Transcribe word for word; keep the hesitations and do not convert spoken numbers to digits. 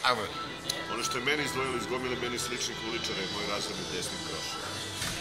Ajmo. Ono što je meni izdvojilo iz gomile meni sličnih uličara je moj razredni desni kroš.